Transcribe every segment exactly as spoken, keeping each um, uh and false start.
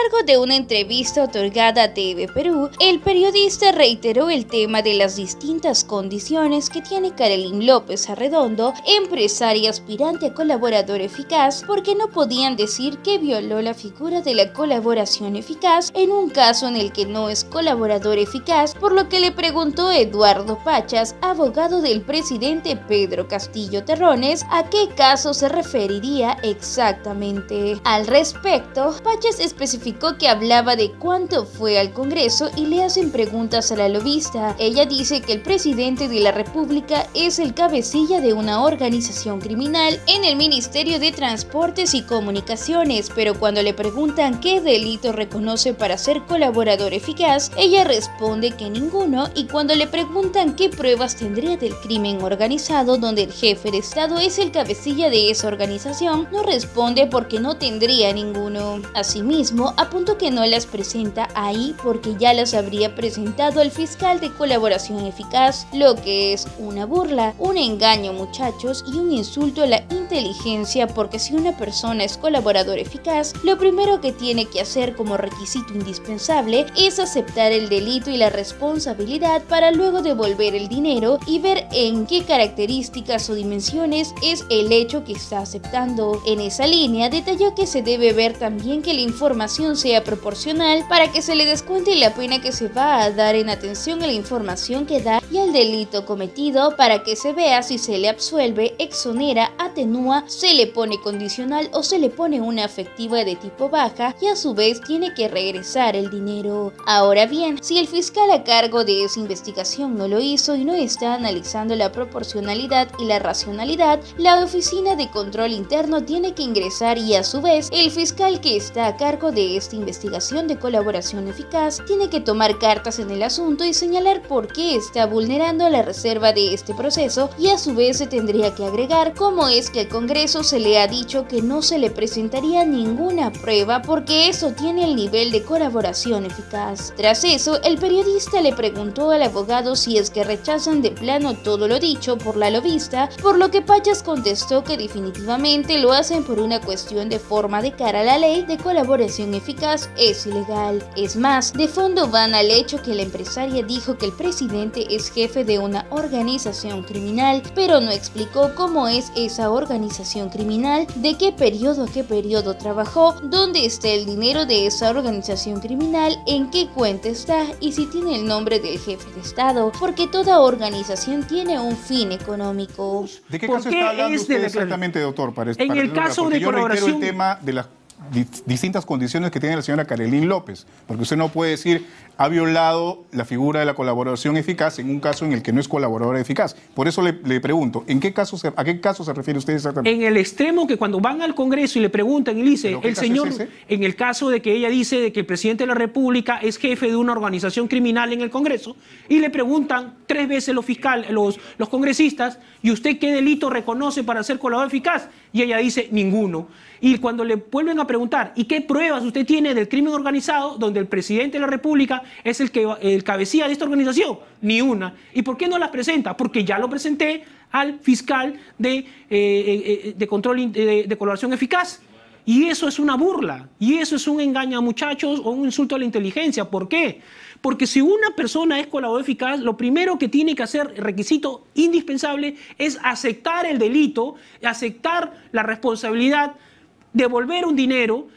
largo de una entrevista otorgada a T V Perú, el periodista reiteró el tema de las distintas condiciones que tiene Karelyn López Arredondo, empresaria y aspirante a colaborador eficaz, porque no podían decir que violó la figura de la colaboración eficaz en un caso en el que no es colaborador eficaz, por lo que le preguntó Eduardo Pachas, abogado del presidente Pedro Castillo Terrones, a qué caso se referiría exactamente. Al respecto, Pachas especificó que hablaba de cuánto fue al Congreso y le hacen preguntas a la lobista. Ella dice que el presidente de la República es el cabecilla de una organización criminal en el Ministerio de Transportes y Comunicaciones, pero cuando le preguntan qué delito reconoce para ser colaborador eficaz, ella responde que ninguno, y cuando le preguntan qué pruebas tendría del crimen organizado donde el jefe de Estado es el cabecilla de esa organización, no responde porque no tendría ninguno. Asimismo, apuntó que no las presenta ahí porque ya las habría presentado el fiscal de colaboración eficaz, lo que es una burla, un engaño, muchachos, y un insulto a la inteligencia, porque si una persona es colaborador eficaz, lo primero que tiene que hacer como requisito indispensable es aceptar el delito y la responsabilidad para luego devolver el dinero y ver en qué características o dimensiones es el hecho que está aceptando. En esa línea detalló que se debe ver también que la información sea proporcional para que se le descuente la pena que se va a dar en atención a la información que da y al delito cometido, para que se vea si se le absuelve, exonera, atenúa, se le pone condicional o se le pone una afectiva de tipo baja, y a su vez tiene que regresar el dinero. Ahora bien, si el fiscal a cargo de esa investigación no lo hizo y no está analizando la proporcionalidad y la racionalidad, la Oficina de Control Interno tiene que ingresar, y a su vez el fiscal que está a cargo de esta investigación de colaboración eficaz tiene que tomar cartas en el asunto y señalar por qué está vulnerando la reserva de este proceso, y a su vez se tendría que agregar cómo es que al Congreso se le ha dicho que no se le presentaría ninguna prueba porque eso tiene el nivel de colaboración eficaz. Tras eso, el periodista le preguntó al abogado si es que rechazan de plano todo lo dicho por la lobista, por lo que Pachas contestó que definitivamente lo hacen por una cuestión de forma de cara a la ley de colaboración eficaz es ilegal. Es más, de fondo van al hecho que la empresaria dijo que el presidente es jefe de una organización criminal, pero no explicó cómo es esa organización criminal, de qué periodo a qué periodo trabajó, dónde está el dinero de esa organización criminal, en qué cuenta está y si tiene el nombre del jefe de Estado, porque toda organización tiene un fin económico. ¿De qué caso está hablando usted exactamente, doctor? Para, en para el caso de yo colaboración... reitero el tema de las distintas condiciones que tiene la señora Karelyn López, porque usted no puede decir ha violado la figura de la colaboración eficaz en un caso en el que no es colaboradora eficaz. Por eso le, le pregunto, ¿en qué caso se, ¿a qué caso se refiere usted exactamente? En el extremo que cuando van al Congreso y le preguntan y le dice, el señor, es en el caso de que ella dice de que el presidente de la República es jefe de una organización criminal en el Congreso, y le preguntan tres veces los fiscales, los, los congresistas, ¿y usted qué delito reconoce para ser colaborador eficaz? Y ella dice, ninguno. Y cuando le vuelven a preguntar, ¿y qué pruebas usted tiene del crimen organizado donde el presidente de la República es el, que, el cabecilla de esta organización? Ni una. ¿Y por qué no las presenta? Porque ya lo presenté al fiscal de, eh, eh, de control de, de colaboración eficaz. Y eso es una burla, y eso es un engaño a muchachos o un insulto a la inteligencia. ¿Por qué? Porque si una persona es colaborador eficaz, lo primero que tiene que hacer, requisito indispensable, es aceptar el delito, aceptar la responsabilidad, devolver un dinero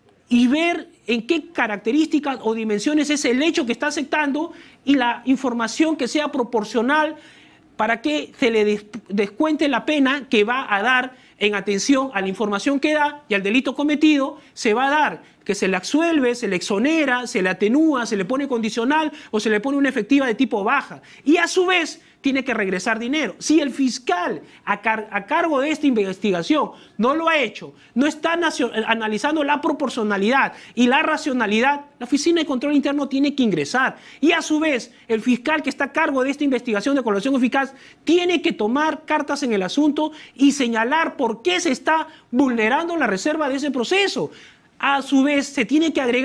y ver en qué características o dimensiones es el hecho que está aceptando, y la información que sea proporcional para que se le des descuente la pena que va a dar en atención a la información que da y al delito cometido. Se va a dar que se le absuelve, se le exonera, se le atenúa, se le pone condicional o se le pone una efectiva de tipo baja. Y a su vez tiene que regresar dinero. Si el fiscal a, car a cargo de esta investigación no lo ha hecho, no está analizando la proporcionalidad y la racionalidad, la Oficina de Control Interno tiene que ingresar. Y a su vez, el fiscal que está a cargo de esta investigación de colaboración eficaz tiene que tomar cartas en el asunto y señalar por qué se está vulnerando la reserva de ese proceso. A su vez, se tiene que agregar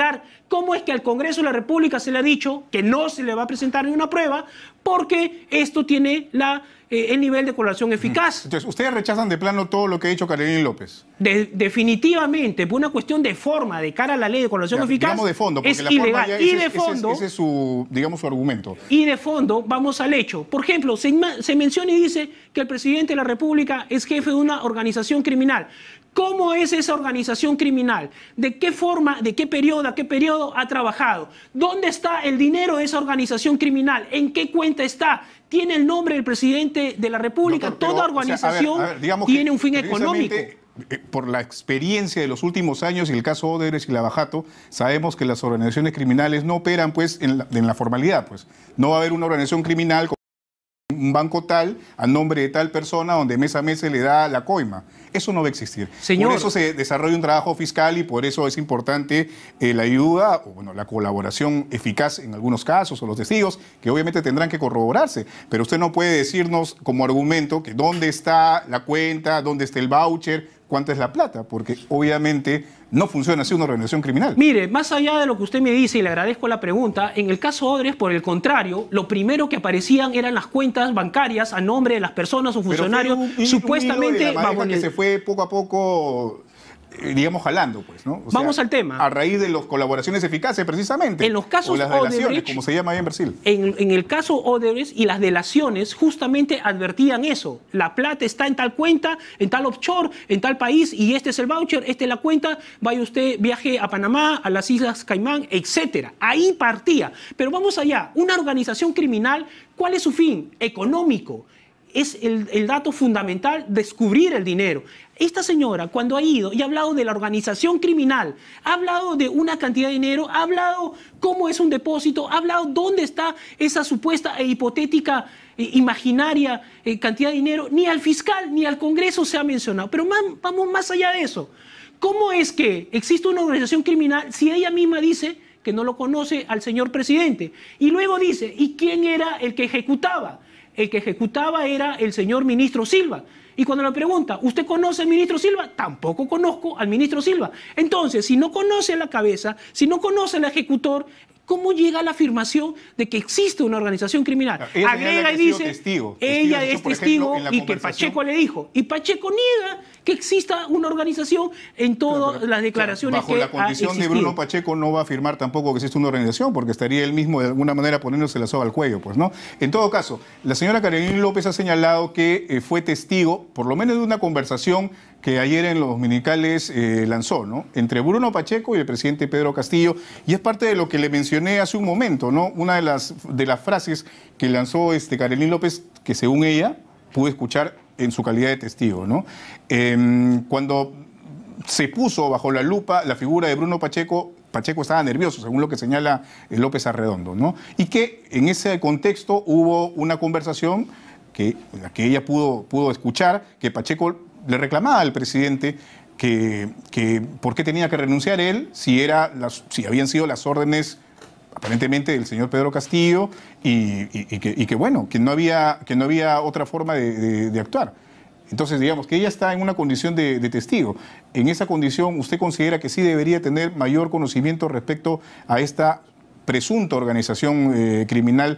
¿Cómo es que al Congreso de la República se le ha dicho que no se le va a presentar ni una prueba porque esto tiene la, eh, el nivel de colaboración eficaz? Entonces, ¿ustedes rechazan de plano todo lo que ha dicho Carolyn López? De, definitivamente, por una cuestión de forma, de cara a la ley de colaboración Ya, eficaz, digamos de fondo, porque es la ilegal. Forma ya, y ese, de ese, fondo, ese, ese es su, digamos, su argumento. Y de fondo, vamos al hecho. Por ejemplo, se, se menciona y dice que el presidente de la República es jefe de una organización criminal. ¿Cómo es esa organización criminal? ¿De qué forma, de qué periodo, a qué periodo ha trabajado? ¿Dónde está el dinero de esa organización criminal? ¿En qué cuenta está? ¿Tiene el nombre del presidente de la República? Doctor, pero, Toda organización o sea, a ver, a ver, digamos tiene que un fin precisamente, económico. eh, Por la experiencia de los últimos años y el caso Odebrecht y Lavajato, sabemos que las organizaciones criminales no operan pues en la, en la formalidad. Pues. No va a haber una organización criminal con un banco tal, a nombre de tal persona, donde mes a mes se le da la coima. Eso no va a existir. Señor, por eso se desarrolla un trabajo fiscal y por eso es importante eh, la ayuda, o bueno, la colaboración eficaz en algunos casos, o los testigos, que obviamente tendrán que corroborarse. Pero usted no puede decirnos como argumento que dónde está la cuenta, dónde está el voucher, cuánta es la plata, porque obviamente no funciona así una organización criminal. Mire, más allá de lo que usted me dice, y le agradezco la pregunta, en el caso Odebrecht, por el contrario, lo primero que aparecían eran las cuentas bancarias a nombre de las personas o funcionarios Pero fue un, supuestamente... un bajo que el... se fue poco a poco, eh, digamos, jalando, pues, ¿no? O Vamos sea, al tema. A raíz de las colaboraciones eficaces, precisamente. En los casos o las delaciones, Odebrecht, como se llama ahí en Brasil. En, en el caso Odebrecht y las delaciones justamente advertían eso. La plata está en tal cuenta, en tal offshore, en tal país, y este es el voucher, esta es la cuenta, vaya usted, viaje a Panamá, a las Islas Caimán, etcétera. Ahí partía. Pero vamos allá. Una organización criminal, ¿cuál es su fin? Económico. Es el, el dato fundamental, descubrir el dinero. Esta señora, cuando ha ido y ha hablado de la organización criminal, ha hablado de una cantidad de dinero, ha hablado cómo es un depósito, ha hablado dónde está esa supuesta e hipotética, eh, imaginaria eh, cantidad de dinero, ni al fiscal ni al Congreso se ha mencionado. Pero más, vamos más allá de eso. ¿Cómo es que existe una organización criminal si ella misma dice que no lo conoce al señor presidente? Y luego dice, ¿y quién era el que ejecutaba? El que ejecutaba era el señor ministro Silva. Y cuando le pregunta, ¿usted conoce al ministro Silva? Tampoco conozco al ministro Silva. Entonces, si no conoce a la cabeza, si no conoce al ejecutor, ¿cómo llega a la afirmación de que existe una organización criminal? Ella Agrega y dice, testigo, ella testigo, es por testigo ejemplo, y que Pacheco le dijo. Y Pacheco niega que exista una organización en todas Pero, las declaraciones bajo que la condición ha de Bruno Pacheco no va a afirmar tampoco que existe una organización, porque estaría él mismo de alguna manera poniéndose la soga al cuello, pues, ¿no? En todo caso, la señora Carolyn López ha señalado que eh, fue testigo, por lo menos de una conversación que ayer en los dominicales eh, lanzó, ¿no? Entre Bruno Pacheco y el presidente Pedro Castillo, y es parte de lo que le mencioné hace un momento, ¿no? Una de las, de las frases que lanzó este Carolyn López, que según ella pude escuchar en su calidad de testigo, ¿no? Eh, cuando se puso bajo la lupa la figura de Bruno Pacheco, Pacheco estaba nervioso, según lo que señala López Arredondo, ¿no? Y que en ese contexto hubo una conversación que, la que ella pudo, pudo escuchar, que Pacheco le reclamaba al presidente que, que por qué tenía que renunciar él si, era las, si habían sido las órdenes aparentemente del señor Pedro Castillo y, y, y, que, y que, bueno, que no había, que no había otra forma de, de, de actuar. Entonces, digamos que ella está en una condición de, de testigo. En esa condición, ¿usted considera que sí debería tener mayor conocimiento respecto a esta presunta organización eh, criminal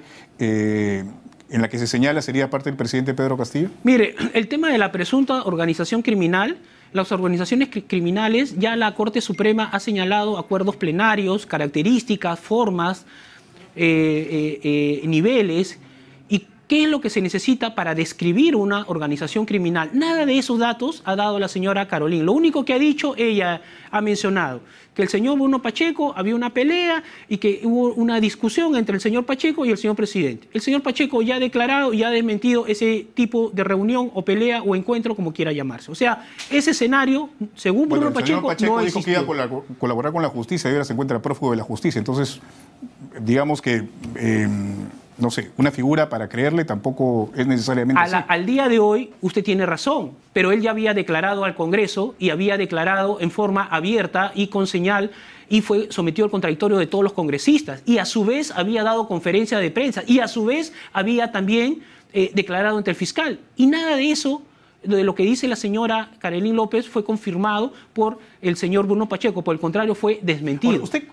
eh, en la que se señala sería parte del presidente Pedro Castillo? Mire, el tema de la presunta organización criminal, las organizaciones criminales, ya la Corte Suprema ha señalado acuerdos plenarios, características, formas, eh, eh, eh, niveles, y qué es lo que se necesita para describir una organización criminal. Nada de esos datos ha dado la señora Carolyn. Lo único que ha dicho, ella ha mencionado que el señor Bruno Pacheco había una pelea y que hubo una discusión entre el señor Pacheco y el señor presidente. El señor Pacheco ya ha declarado y ha desmentido ese tipo de reunión o pelea o encuentro, como quiera llamarse. O sea, ese escenario, según bueno, Bruno el señor Pacheco, Pacheco no dijo existió. que iba a colaborar con la justicia y ahora se encuentra prófugo de la justicia. Entonces, digamos que, eh, no sé, una figura para creerle tampoco es necesariamente A la, así. al día de hoy, usted tiene razón, pero él ya había declarado al Congreso y había declarado en forma abierta y con señal y fue sometido al contradictorio de todos los congresistas. Y a su vez había dado conferencia de prensa y a su vez había también eh, declarado ante el fiscal. Y nada de eso, de lo que dice la señora Carolyn López, fue confirmado por el señor Bruno Pacheco. Por el contrario, fue desmentido. Ahora, usted, eh,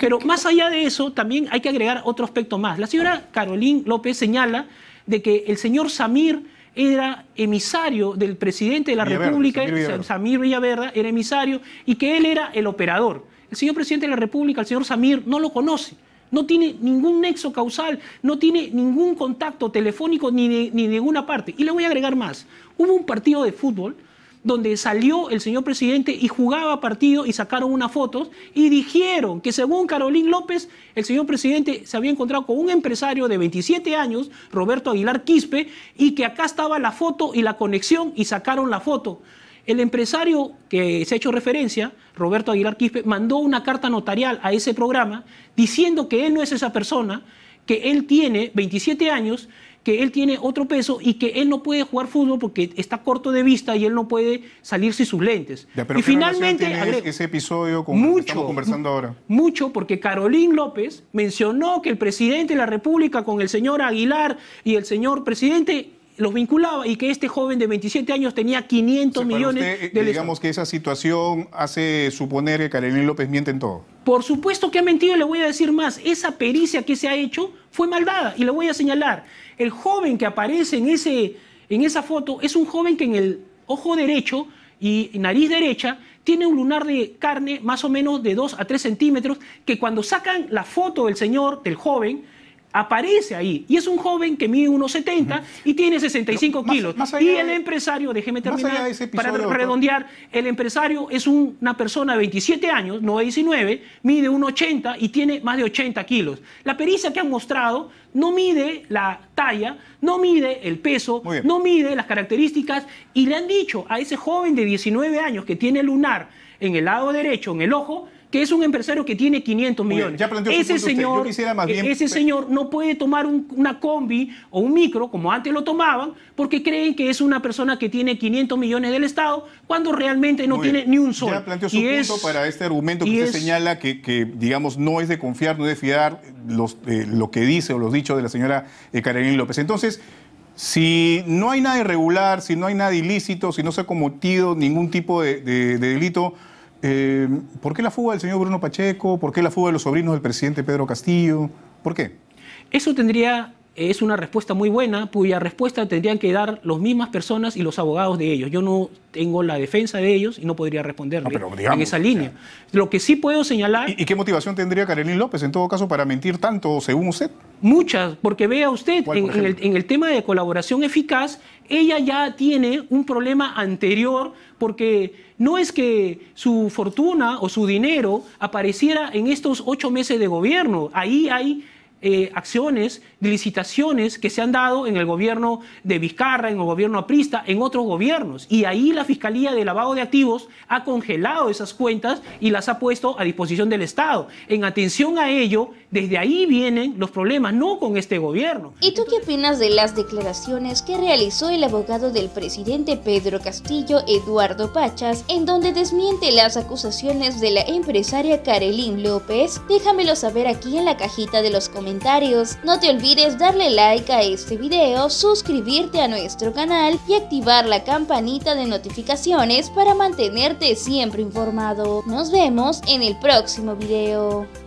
Pero más allá de eso, también hay que agregar otro aspecto más. La señora Carolyn López señala de que el señor Samir era emisario del presidente de la Villaverde, República, Samir Villaverde. Samir Villaverde era emisario, y que él era el operador. El señor presidente de la República, el señor Samir, no lo conoce. No tiene ningún nexo causal, no tiene ningún contacto telefónico ni de, ni de ninguna parte. Y le voy a agregar más. Hubo un partido de fútbol donde salió el señor presidente y jugaba partido y sacaron unas fotos y dijeron que según Carolyn López, el señor presidente se había encontrado con un empresario de veintisiete años, Roberto Aguilar Quispe, y que acá estaba la foto y la conexión y sacaron la foto. El empresario que se ha hecho referencia, Roberto Aguilar Quispe, mandó una carta notarial a ese programa diciendo que él no es esa persona, que él tiene veintisiete años, que él tiene otro peso y que él no puede jugar fútbol porque está corto de vista y él no puede salir sin sus lentes. Ya, pero y ¿qué finalmente tiene agrego, ese episodio con mucho, lo que estamos conversando ahora? Mucho, porque Carolyn López mencionó que el presidente de la República con el señor Aguilar y el señor presidente los vinculaba y que este joven de veintisiete años tenía quinientos O sea, millones usted, de digamos que esa situación hace suponer que Carolyn López miente en todo. Por supuesto que ha mentido, y le voy a decir más. Esa pericia que se ha hecho fue maldada, y le voy a señalar. El joven que aparece en, ese, en esa foto es un joven que en el ojo derecho y nariz derecha tiene un lunar de carne más o menos de dos a tres centímetros, que cuando sacan la foto del señor, del joven, aparece ahí. Y es un joven que mide uno setenta uh-huh. y tiene sesenta y cinco más, kilos. Más y el de, empresario, déjeme terminar, episodio, para redondear, el empresario es un, una persona de veintisiete años, no de diecinueve, mide uno ochenta y tiene más de ochenta kilos. La pericia que han mostrado no mide la talla, no mide el peso, no mide las características, y le han dicho a ese joven de diecinueve años que tiene lunar en el lado derecho, en el ojo, que es un empresario que tiene quinientos millones. Ya ese señor, más bien... ese señor no puede tomar un, una combi o un micro, como antes lo tomaban, porque creen que es una persona que tiene quinientos millones del Estado, cuando realmente no tiene ni un sol. Ya planteó su y punto es, para este argumento que usted es, señala que, que, digamos, no es de confiar, no es de fiar los, eh, lo que dice o los dichos de la señora eh, Carolyn López. Entonces, si no hay nada irregular, si no hay nada ilícito, si no se ha cometido ningún tipo de, de, de delito, Eh, ¿por qué la fuga del señor Bruno Pacheco? ¿Por qué la fuga de los sobrinos del presidente Pedro Castillo? ¿Por qué? Eso tendría, es una respuesta muy buena, cuya respuesta tendrían que dar las mismas personas y los abogados de ellos. Yo no tengo la defensa de ellos y no podría responderle no, pero digamos, en esa línea. O sea, lo que sí puedo señalar... ¿Y, ¿Y qué motivación tendría Carolyn López, en todo caso, para mentir tanto, según usted? Muchas, porque vea usted, en, en, el, en el tema de colaboración eficaz, ella ya tiene un problema anterior, porque no es que su fortuna o su dinero apareciera en estos ocho meses de gobierno. Ahí hay eh, acciones, licitaciones que se han dado en el gobierno de Vizcarra, en el gobierno aprista, en otros gobiernos. Y ahí la Fiscalía de Lavado de Activos ha congelado esas cuentas y las ha puesto a disposición del Estado. En atención a ello, desde ahí vienen los problemas, no con este gobierno. ¿Y tú qué opinas de las declaraciones que realizó el abogado del presidente Pedro Castillo, Eduardo Pachas, en donde desmiente las acusaciones de la empresaria Carolyn López? Déjamelo saber aquí en la cajita de los comentarios. No te olvides darle like a este video, suscribirte a nuestro canal y activar la campanita de notificaciones para mantenerte siempre informado. Nos vemos en el próximo video.